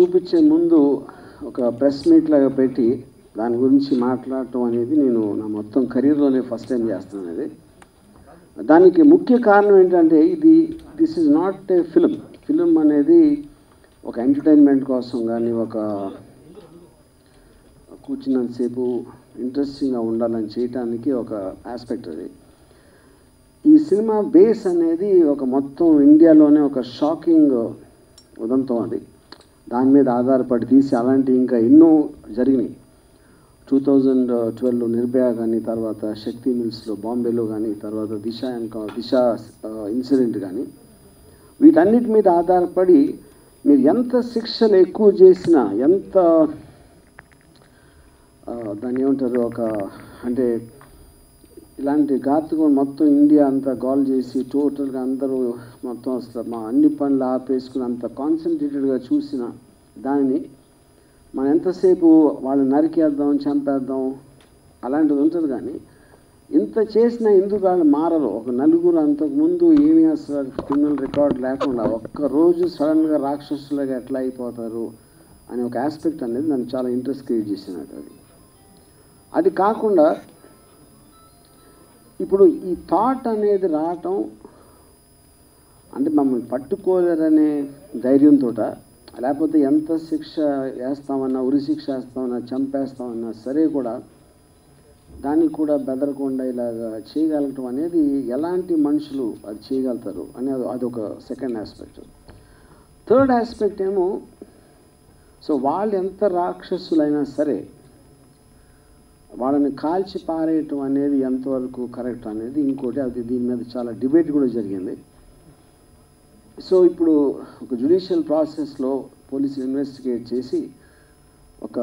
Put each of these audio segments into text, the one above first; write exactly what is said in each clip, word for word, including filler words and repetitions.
చూపించే ముందు ఒక ప్రెస్ మీట్ లాగా పెట్టి దాని గురించి మాట్లాడటం అనేది నేను నా మొత్తం కెరీర్లోనే ఫస్ట్ టైం చేస్తున్నాను. ఇది దానికి ముఖ్య కారణం ఏంటంటే ఇది this is not a film. Film అనేది ఒక ఎంటర్టైన్మెంట్ కోసం కానీ ఒక కూర్చున్నంతసేపు ఇంట్రెస్టింగ్గా ఉండాలని చేయటానికి ఒక ఆస్పెక్ట్ అది. ఈ సినిమా బేస్ అనేది ఒక మొత్తం ఇండియాలోనే ఒక షాకింగ్ ఉదంతం. అది దాని మీద ఆధారపడి తీసి అలాంటి ఇంకా ఎన్నో జరిగినాయి. టూ థౌజండ్ ట్వెల్వ్లో నిర్భయ కానీ, తర్వాత శక్తి మిల్స్లో బాంబేలో కానీ, తర్వాత దిశ దిశ ఇన్సిడెంట్ కానీ, వీటన్నిటి మీద ఆధారపడి మీరు ఎంత శిక్షలు ఎక్కువ చేసినా, ఎంత దాన్ని ఏమంటారు, ఒక అంటే ఇలాంటి ఘాతుకం మొత్తం ఇండియా అంతా గోల్ చేసి టోటల్గా అందరూ మొత్తం వస్తారు మా అన్ని పనులు ఆపేసుకుని అంత కాన్సన్ట్రేటెడ్గా చూసిన దానిని మనం ఎంతసేపు వాళ్ళు నరికేద్దాం, చంపేద్దాం అలాంటిది ఉంటుంది. కానీ ఇంత చేసినా ఎందుకు వాళ్ళు మారరు? ఒక నలుగురు అంతకుముందు ఏమి అసలు క్రిమినల్ రికార్డ్ లేకుండా ఒక్కరోజు సడన్గా రాక్షసులుగా ఎట్లా అయిపోతారు అనే ఒక ఆస్పెక్ట్ అనేది నన్ను చాలా ఇంట్రెస్ట్ క్రియేట్ చేసినట్టు. అది అది కాకుండా ఇప్పుడు ఈ థాట్ అనేది రావటం అంటే మమ్మల్ని పట్టుకోలేరనే ధైర్యంతో, లేకపోతే ఎంత శిక్ష వేస్తామన్నా, ఉరి శిక్ష వేస్తామన్నా, చంపేస్తామన్నా సరే కూడా దానికి కూడా బెదరకుండా ఇలాగా చేయగలగటం అనేది ఎలాంటి మనుషులు అది చేయగలుగుతారు అనేది అదొక సెకండ్ ఆస్పెక్ట్. థర్డ్ ఆస్పెక్ట్ ఏమో సో వాళ్ళు ఎంత రాక్షసులైనా సరే వాళ్ళని కాల్చి పారేయటం అనేది ఎంతవరకు కరెక్ట్ అనేది ఇంకోటి. అది దీని మీద చాలా డిబేట్ కూడా జరిగింది. సో ఇప్పుడు ఒక జ్యుడిషియల్ ప్రాసెస్లో పోలీసులు ఇన్వెస్టిగేట్ చేసి ఒక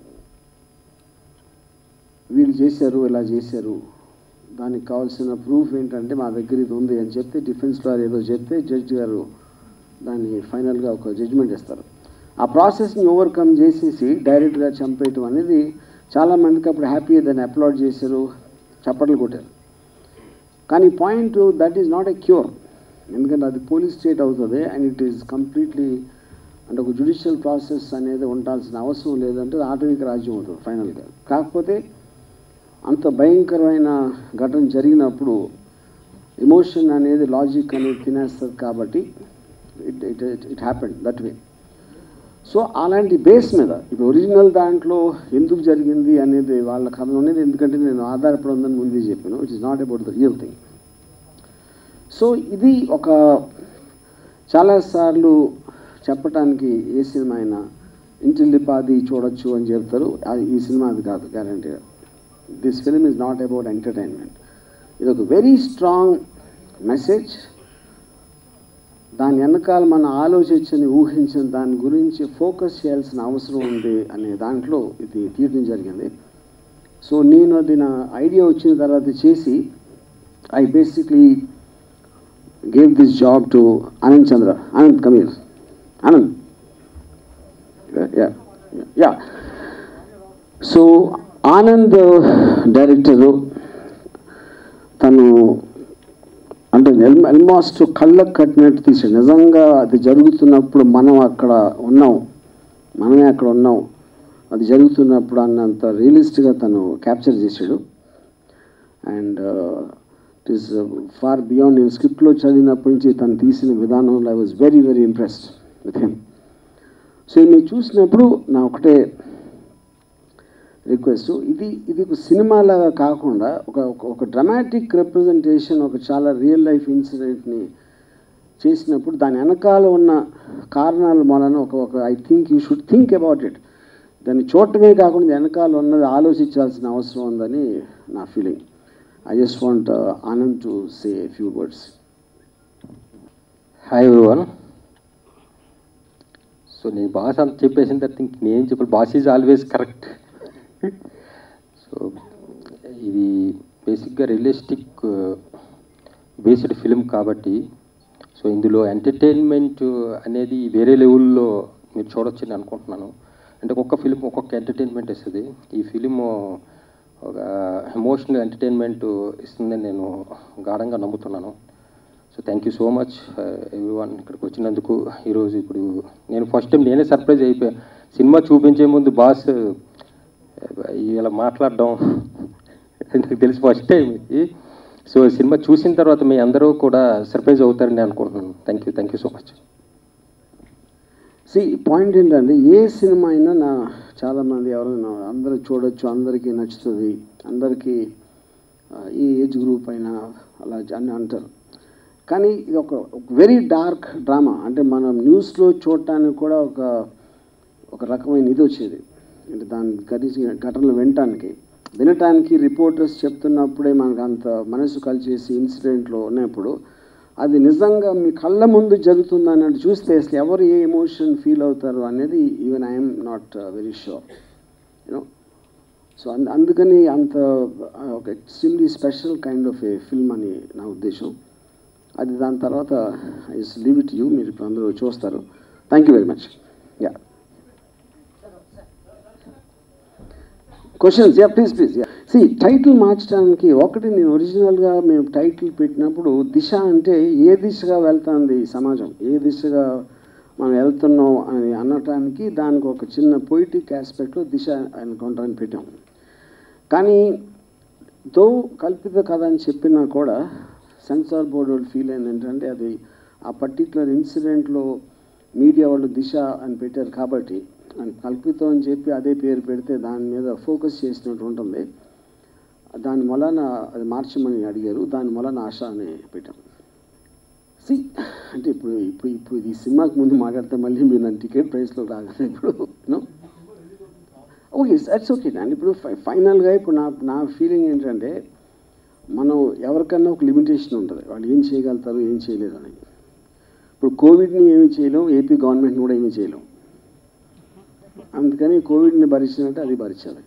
వీళ్ళు చేశారు, ఇలా చేశారు, దానికి కావాల్సిన ప్రూఫ్ ఏంటంటే మా దగ్గర ఇది ఉంది అని చెప్తే, డిఫెన్స్ లాయర్ ఏదో చెప్తే జడ్జి గారు దాన్ని ఫైనల్గా ఒక జడ్జిమెంట్ ఇస్తారు. ఆ ప్రాసెస్ని ఓవర్కమ్ చేసేసి డైరెక్ట్గా చంపేయటం అనేది చాలామందికి అప్పుడు హ్యాపీ దాన్ని అప్లాడ్ చేశారు, చప్పట్లు కొట్టారు. కానీ point that is not a cure. ఎందుకంటే అది పోలీస్ స్టేట్ అవుతుంది అండ్ ఇట్ ఈస్ కంప్లీట్లీ అంటే ఒక జ్యుడిషియల్ ప్రాసెస్ అనేది ఉండాల్సిన అవసరం లేదంటే ఆటవిక రాజ్యం అవుతుంది ఫైనల్గా. కాకపోతే అంత భయంకరమైన ఘటన జరిగినప్పుడు ఎమోషన్ అనేది లాజిక్ అనేది తినేస్తుంది కాబట్టి it it it happened that way. So అలాంటి బేస్ మీద ఇప్పుడు ఒరిజినల్ దాంట్లో ఎందుకు జరిగింది అనేది వాళ్ళ కథ అనేది, ఎందుకంటే నేను ఆధారపడి ఉందని ముందే చెప్పాను, it is not about the real thing. So ఇది ఒక చాలాసార్లు చెప్పటానికి ఏ సినిమా అయినా ఇంటిల్లిపాది చూడొచ్చు అని చెప్తారు. ఈ సినిమా అది కాదు గ్యారంటీగా. This film is not about entertainment. ఇది ఒక వెరీ స్ట్రాంగ్ మెసేజ్. దాని వెనకాల మనం ఆలోచించని, ఊహించిన దాని గురించి ఫోకస్ చేయాల్సిన అవసరం ఉంది అనే దాంట్లో ఇది తీయడం జరిగింది. సో నేను అది నా ఐడియా వచ్చిన తర్వాత చేసి I basically gave this job to Anand Chandra. Anand Kamir, Anand yeah yeah so Anand director తను అంటే ఆల్మోస్ట్ కళ్ళకు కట్టినట్టు తీసాడు. నిజంగా అది జరుగుతున్నప్పుడు మనం అక్కడ ఉన్నాం, మనమే అక్కడ ఉన్నాం, అది జరుగుతున్నప్పుడు అన్నంత రియలిస్ట్గా తను క్యాప్చర్ చేశాడు. And it is far beyond. నేను స్క్రిప్ట్లో చదివినప్పటి నుంచి తను తీసిన విధానంలో I was very very impressed with him. So మీరు చూసినప్పుడు నా ఒకటే రిక్వెస్ట్, ఇది ఇది ఒక సినిమాలాగా కాకుండా ఒక ఒక డ్రామాటిక్ రిప్రజెంటేషన్, ఒక చాలా రియల్ లైఫ్ ఇన్సిడెంట్ని చేసినప్పుడు దాని వెనకాల ఉన్న కారణాల మూలన ఒక ఒక I think you should think about it. దాన్ని చూడటమే కాకుండా వెనకాల ఉన్నది ఆలోచించాల్సిన అవసరం ఉందని నా feeling. I just want Anand to say a few words. Hi everyone. So నేను బాస్ అంత చెప్పేసిన తర్వాత ఇంక నేను చెప్పాలి. Boss is always correct. So ఇది బేసిక్గా రియలిస్టిక్ బేస్డ్ ఫిలిం కాబట్టి సో ఇందులో ఎంటర్టైన్మెంట్ అనేది వేరే లెవెల్లో మీరు చూడొచ్చని అనుకుంటున్నాను. అంటే ఒక్కొక్క ఫిలిం ఒక్కొక్క ఎంటర్టైన్మెంట్ ఇస్తుంది. ఈ ఫిలిం ఒక ఎమోషనల్ ఎంటర్టైన్మెంట్ ఇస్తుందని నేను గాఢంగా నమ్ముతున్నాను. So thank you so much everyone ఇక్కడికి వచ్చినందుకు. ఈరోజు ఇప్పుడు నేను ఫస్ట్ టైం నేనే సర్ప్రైజ్ అయిపోయా. సినిమా చూపించే ముందు బాస్ ఇలా మాట్లాడడం నాకు తెలిసి ఫస్ట్ టైం ఇది. సో సినిమా చూసిన తర్వాత మీ అందరూ కూడా సర్ప్రైజ్ అవుతారని అనుకుంటున్నాను. Thank you thank you so much. See point ఏంటంటే ఏ సినిమా అయినా నా చాలామంది ఎవరైనా అందరూ చూడొచ్చు, అందరికీ నచ్చుతుంది, అందరికీ ఈ ఏజ్ గ్రూప్ అయినా అలా అని అంటారు. కానీ ఇది ఒక వెరీ డార్క్ డ్రామా. అంటే మనం న్యూస్లో చూడటానికి కూడా ఒక ఒక రకమైన ఇది వచ్చేది. అంటే దాని గురించి ఘటనలు వినటానికి వినటానికి రిపోర్టర్స్ చెప్తున్నప్పుడే మనకు అంత మనసు కలిచేసి ఇన్సిడెంట్లో ఉన్నప్పుడు అది నిజంగా మీ కళ్ళ ముందు జరుగుతుంది అన్నట్టు చూస్తే అసలు ఎవరు ఏ ఎమోషన్ ఫీల్ అవుతారు అనేది even I'm not very sure you know. So అందుకని అంత ఒక extremely special kind of a film అని నా ఉద్దేశం. అది దాని తర్వాత I just leave it you, మీరు ఇప్పుడు అందరూ చూస్తారు. Thank you very much. Yeah questions? Yeah please please. Yeah see title మార్చడానికి ఒకటి, నేను ఒరిజినల్గా మేము టైటిల్ పెట్టినప్పుడు దిశ అంటే ఏ దిశగా వెళ్తుంది సమాజం, ఏ దిశగా మనం వెళ్తున్నాం అని అనటానికి దానికి ఒక చిన్న పొయిటిక్ ఆస్పెక్ట్లో దిశ ఎన్కౌంటర్ అని పెట్టాం. కానీ దో కల్పిత కథ అని చెప్పినా కూడా సెన్సార్ బోర్డు వాళ్ళు ఫీల్ అయింది ఏంటంటే అది ఆ పర్టిక్యులర్ ఇన్సిడెంట్లో మీడియా వాళ్ళు దిశ అని పెట్టారు కాబట్టి అని కల్పితం అని చెప్పి అదే పేరు పెడితే దాని మీద ఫోకస్ చేసినట్టు ఉంటుంది. దాని వలన అది మార్చమని అడిగారు, దాని వలన ఆశ అని పెట్టాం. సి అంటే ఇప్పుడు ఇప్పుడు ఇప్పుడు ఈ సినిమాకి ముందు మాట్లాడితే మళ్ళీ మీరు నన్ను టికెట్ ప్రైస్లో రాగలరు ఇప్పుడు నో. ఓకే దట్స్ ఓకే అండి. ఇప్పుడు ఫైనల్గా ఇప్పుడు నా నా ఫీలింగ్ ఏంటంటే మనం ఎవరికన్నా ఒక లిమిటేషన్ ఉంటుంది, వాళ్ళు ఏం చేయగలుగుతారు ఏం చేయలేరు అని. ఇప్పుడు కోవిడ్ని ఏమీ చేయలేం, ఏపీ గవర్నమెంట్ని కూడా ఏమీ చేయలేం. అందుకని కోవిడ్ని భరించినట్టు అది భరించాలి.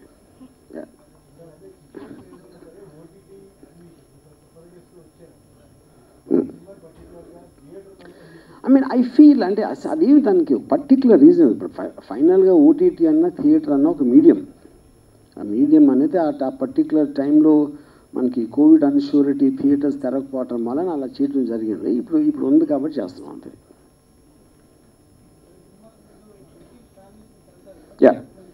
ఐ మీన్ ఐ ఫీల్ అంటే అది దానికి పర్టికులర్ రీజన్. ఇప్పుడు ఫైనల్గా ఓటీటీ అన్న థియేటర్ అన్న ఒక మీడియం. ఆ మీడియం అనేది ఆ పర్టికులర్ టైంలో మనకి కోవిడ్ అన్ష్యూరిటీ థియేటర్స్ తెరకపోవటం వలన అలా చేయడం జరిగింది. ఇప్పుడు ఇప్పుడు ఉంది కాబట్టి చేస్తున్నాం అంతే. యా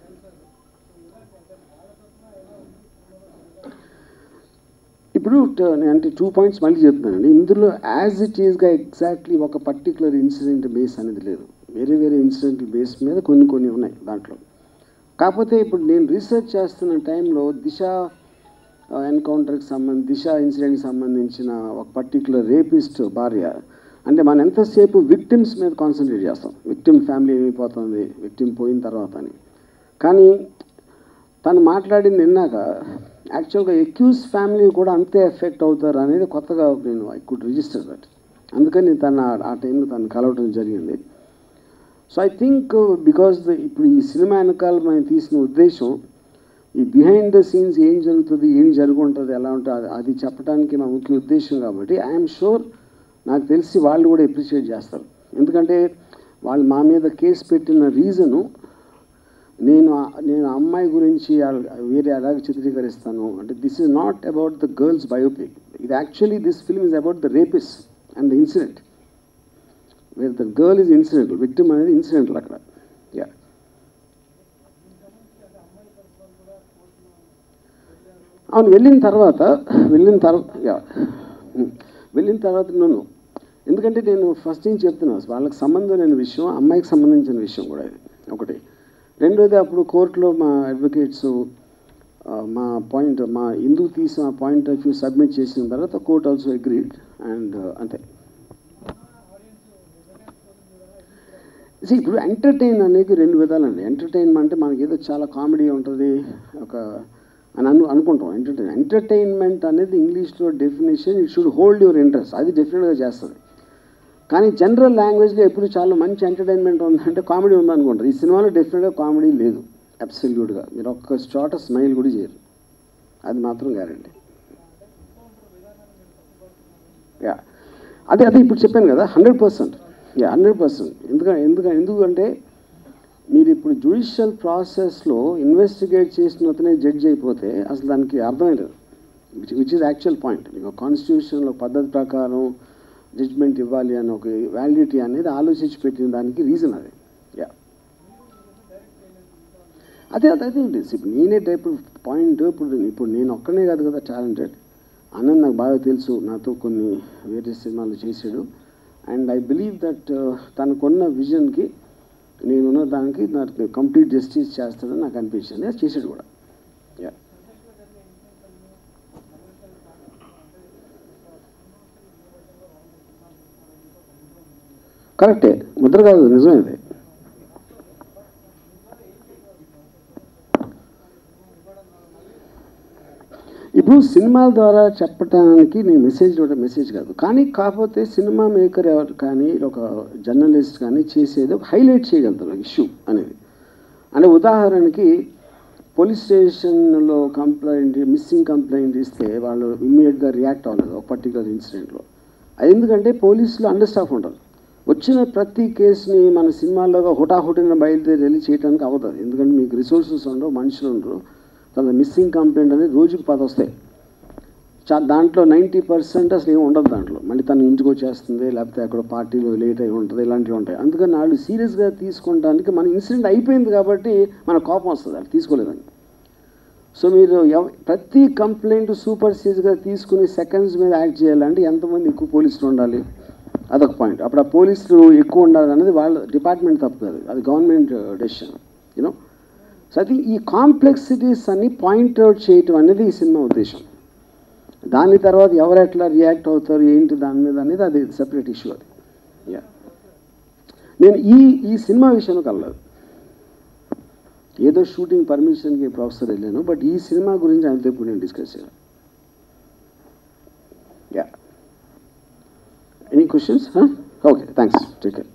ఇప్పుడు అంటే టూ పాయింట్స్ మళ్ళీ చెప్తున్నానండి. ఇందులో యాజ్ ఇట్ ఈస్గా ఎగ్జాక్ట్లీ ఒక పర్టికులర్ ఇన్సిడెంట్ బేస్ అనేది లేదు, వేరే వేరే ఇన్సిడెంట్ బేస్ మీద కొన్ని కొన్ని ఉన్నాయి దాంట్లో. కాకపోతే ఇప్పుడు నేను రీసెర్చ్ చేస్తున్న టైంలో దిశ ఎన్కౌంటర్కి సంబంధించి దిశ ఇన్సిడెంట్కి సంబంధించిన ఒక పర్టికులర్ రేపిస్ట్ భార్య అంటే మనం ఎంతసేపు విక్టిమ్స్ మీద కాన్సన్ట్రేట్ చేస్తాం, విక్టిమ్ ఫ్యామిలీ ఏమైపోతుంది, విక్టిమ్ పోయిన తర్వాత అని. కానీ తను మాట్లాడింది విన్నాక యాక్చువల్గా ఎక్యూజ్ ఫ్యామిలీ కూడా అంతే ఎఫెక్ట్ అవుతారు అనేది కొత్తగా నేను ఐ కుడ్ రిజిస్టర్ దట్. అందుకని తను ఆ టైంలో తను కలవటం జరిగింది. సో ఐ థింక్ బికాజ్ ఇప్పుడు ఈ సినిమా వెనకాల మనం తీసిన ఉద్దేశం ఈ బిహైండ్ ద సీన్స్ ఏం జరుగుతుంది, ఏం జరుగుంటుంది, ఎలా ఉంటుంది అది చెప్పడానికి మా ముఖ్య ఉద్దేశం. కాబట్టి ఐఎమ్ షూర్ నాకు తెలిసి వాళ్ళు కూడా అప్రిషియేట్ చేస్తారు. ఎందుకంటే వాళ్ళు మా మీద కేసు పెట్టిన రీజను నేను నేను అమ్మాయి గురించి వేరే అలాగే చిత్రీకరిస్తాను అంటే this is not about the girl's biopic. ఇది actually this film is about the rapists and the incident where the girl is incidental, victim అనేది ఇన్సిడెంటల్ అక్కడ. యా అవును వెళ్ళిన తర్వాత వెళ్ళిన తర్వాత యా వెళ్ళిన తర్వాత నన్ను ఎందుకంటే నేను ఫస్ట్ నుంచి చెప్తున్నాను వాళ్ళకి సంబంధం లేని విషయం, అమ్మాయికి సంబంధించిన విషయం కూడా ఇది ఒకటి. రెండోది అప్పుడు కోర్టులో మా అడ్వకేట్స్ మా పాయింట్ మా ఎందుకు తీసిన పాయింట్ ఆఫ్ వ్యూ సబ్మిట్ చేసిన తర్వాత కోర్ట్ ఆల్సో అగ్రీడ్ అండ్ అంతే. ఇప్పుడు ఎంటర్టైన్ అనేది రెండు విధాలండి. ఎంటర్టైన్మెంట్ అంటే మనకి ఏదో చాలా కామెడీ ఉంటుంది ఒక అని అను అనుకుంటాం. ఎంటర్టైన్ ఎంటర్టైన్మెంట్ అనేది ఇంగ్లీష్లో definition it should hold your interest, అది డెఫినెట్గా చేస్తుంది. కానీ జనరల్ లాంగ్వేజ్లో ఎప్పుడు చాలా మంచి ఎంటర్టైన్మెంట్ ఉందంటే కామెడీ ఉందనుకుంటారు. ఈ సినిమాలో డెఫినెట్గా కామెడీ లేదు అబ్సల్యూట్గా. మీరు ఒక్క చోట స్మైల్ కూడా చేయరు, అది మాత్రం గ్యారంటీ. యా అదే అదే ఇప్పుడు చెప్పాను కదా hundred percent yeah hundred percent ఎందుకంటే ఎందుక ఎందుకంటే మీరు ఇప్పుడు జ్యుడిషియల్ ప్రాసెస్లో ఇన్వెస్టిగేట్ చేసిన అతనే జడ్జ్ అయిపోతే అసలు దానికి అర్థమే లేదు, which which is actual point. మీకు కాన్స్టిట్యూషన్లో పద్ధతి ప్రకారం జడ్జ్మెంట్ ఇవ్వాలి అని ఒక వ్యాలిడిటీ అనేది ఆలోచించి పెట్టిన దానికి రీజన్ అది. యా అదే అదే అదే ఇప్పుడు నేనే టైప్ పాయింట్ ఇప్పుడు ఇప్పుడు నేను ఒక్కనే కాదు కదా టాలెంటెడ్. ఆనంద్ నాకు బాగా తెలుసు, నాతో కొన్ని వేరే సినిమాలు చేశాడు. అండ్ ఐ బిలీవ్ దట్ తనకున్న విజన్కి నేనున్న దానికి నాకు కంప్లీట్ జస్టిస్ చేస్తాడని నాకు అనిపించింది. అది చేశాడు కూడా. యా కరెక్టే, ముద్ర కాదు, నిజమే అది. ఇప్పుడు సినిమాల ద్వారా చెప్పడానికి నేను మెసేజ్ ఇవ్వడం మెసేజ్ కాదు, కానీ కాకపోతే సినిమా మేకర్ ఎవరు కానీ ఒక జర్నలిస్ట్ కానీ చేసేది ఒక హైలైట్ చేయగలుగుతారు ఇష్యూ అనేది. అంటే ఉదాహరణకి పోలీస్ స్టేషన్లో కంప్లైంట్ మిస్సింగ్ కంప్లైంట్ ఇస్తే వాళ్ళు ఇమ్మీడియట్గా రియాక్ట్ అవ్వలేదు ఒక పర్టికులర్ ఇన్సిడెంట్లో. అది ఎందుకంటే పోలీసులు అండర్ స్టాఫ్ ఉంటారు. వచ్చిన ప్రతి కేసుని మన సినిమాల్లోగా హుటాహుటిన బయలుదేరి వెళ్ళి చేయడానికి అవుతుంది, ఎందుకంటే మీకు రిసోర్సెస్ ఉండవు, మనుషులు ఉండరు. తర్వాత మిస్సింగ్ కంప్లైంట్ అనేది రోజుకు పది వస్తాయి. చా దాంట్లో నైంటీ పర్సెంట్ అసలు ఏమి ఉండదు దాంట్లో. మళ్ళీ తను ఇంటికి వచ్చేస్తుంది, లేకపోతే అక్కడ పార్టీలో లేట్ అయి ఉంటుంది, ఇలాంటివి ఉంటాయి. అందుకని వాళ్ళు సీరియస్గా తీసుకోవడానికి మన ఇన్సిడెంట్ అయిపోయింది కాబట్టి మన కోపం వస్తుంది అది తీసుకోలేదని. సో మీరు ఎవ ప్రతి కంప్లైంట్ సూపర్ సీరియస్గా తీసుకుని సెకండ్స్ మీద యాక్ట్ చేయాలంటే ఎంతమంది ఎక్కువ పోలీసులు ఉండాలి, అదొక పాయింట్. అప్పుడు ఆ పోలీసులు ఎక్కువ ఉండాలి అనేది వాళ్ళ డిపార్ట్మెంట్ తప్పు కాదు, అది గవర్నమెంట్ డెసిషన్ యూనో. సో అది ఈ కాంప్లెక్సిటీస్ అన్ని పాయింట్అవుట్ చేయటం అనేది ఈ సినిమా ఉద్దేశం. దాని తర్వాత ఎవరు ఎట్లా రియాక్ట్ అవుతారు ఏంటి దాని మీద అనేది అది సెపరేట్ ఇష్యూ అది. యా నేను ఈ ఈ సినిమా విషయానికి వెళ్ళలేదు, ఏదో షూటింగ్ పర్మిషన్కి ప్రొఫెసర్ వెళ్ళాను, బట్ ఈ సినిమా గురించి ఆయనతో ఇప్పుడు నేను డిస్కస్ చేయాలి. Yeah any questions? Okay thanks, take care.